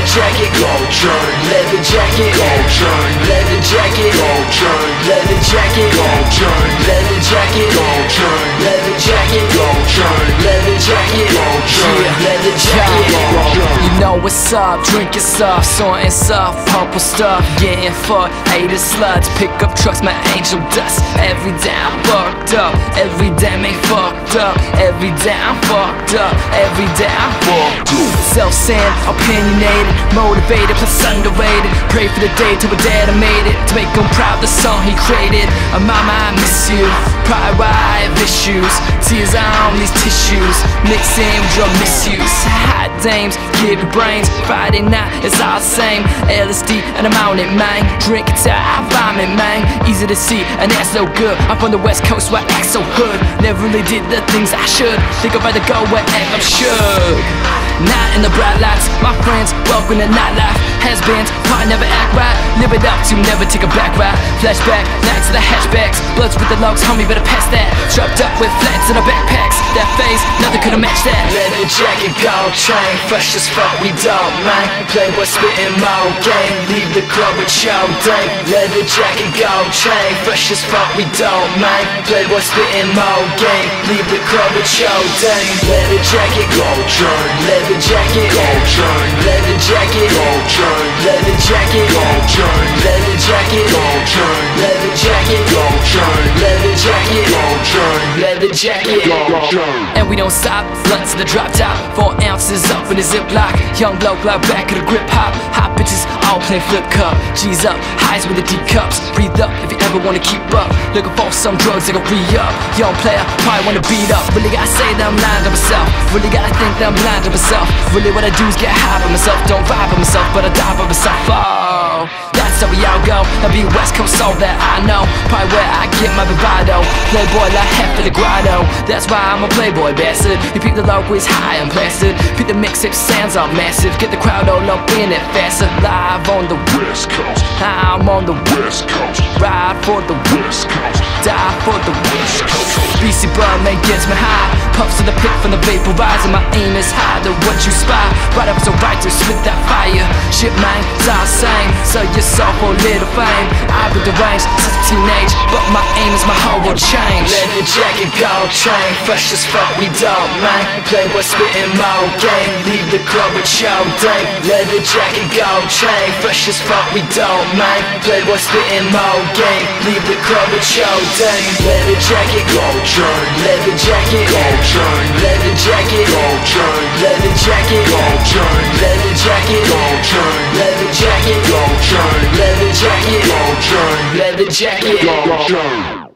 leather jacket, gold chain, leather jacket, gold chain, leather jacket, gold chain, leather jacket, gold chain, leather jacket, gold chain, leather jacket, gold chain, leather jacket, gold chain, leather jacket, gold chain. You know what's up, drinking soft, sorting soft, purple stuff, getting fucked, haters sluts, pick up trucks, my angel dust. Every day I'm fucked up, every day I'm fucked up, every day I'm fucked up, every day I'm fucked up. Self-centered, opinionated, motivated, plus underrated. Pray for the day till my dad I made it, to make him proud the song he created. Mama, I miss you, pride why I have issues, tears on these tissues, mixing with drug misuse. Hot dames, give you brains, Friday night it's all the same. LSD and I'm on it, man. Drink it till I vomit, man. Easy to see and that's so good. I'm from the west coast where I act so hood. Never really did the things I should. Think I'd rather go where I'm shook. Not in the bright lights, my friends, welcome to nightlife. Has-beens, probably never act right. Live it up to never take a back ride. Flashback, nights to the hatchbacks. Bloods with the logs, homie, better pass that. Strapped up with flats in our backpacks. That face, nothing could've matched that. Leather jacket, gold chain, fresh as fuck, we don't mind. Playboy spitting more game, leave the club with your dame. Leather jacket, gold chain, fresh as fuck, we don't mind. Playboy spitting more game, leave the club with your dame. Leather jacket, gold chain, leather jacket, gold chain, leather jacket, gold chain, leather jacket, gold chain, leather jacket, gold chain, leather jacket, gold chain, leather jacket, gold chain, leather jacket, gold chain. And we don't stop, blunts to the drop top, 4 ounces up in the ziplock. Young bloke like back of the grip hop, hot bitches all play flip cup. G's up, highs with the deep cups. Breathe up if you ever wanna keep up. Looking for some drugs that gon' re-up. Young player, probably wanna beat up. Really gotta say that I'm lying to myself. Really gotta think that I'm blind to myself. Really what I do is get high by myself. Don't vibe by myself, but I die by myself. Oh, that's how we all go. I'll be West Coast, all that I know. Probably where I get my bravado. Playboy like half of the grotto. That's why I'm a playboy bastard. You peep the logo is high and plastered. Peep the mixtape sounds all massive. Get the crowd all up in it faster. Live on the West Coast, I'm on the West Coast. Ride for the West Coast, die for the West Coast. BC Birdman gets me high. Puffs to the pit from the vaporizer. My aim is higher than what you spy. Right up so right to spit that fire. Shit man, it's all the same. Sell yourself for a little fame. I've been deranged since a teenage, but my aim is my whole world change. Leather jacket, gold chain, fresh as fuck, we don't mind. Playboy spitting more game, leave the club with your dame. Leather jacket, gold chain, fresh as fuck, we don't mind. Playboy spitting more game, leave the club with your dame. Leather jacket, gold chain, leather jacket, gold chain, leather jacket, gold chain, leather jacket, gold chain, leather jacket, gold chain, leather jacket, gold chain, leather jacket, gold chain, leather jacket, gold chain.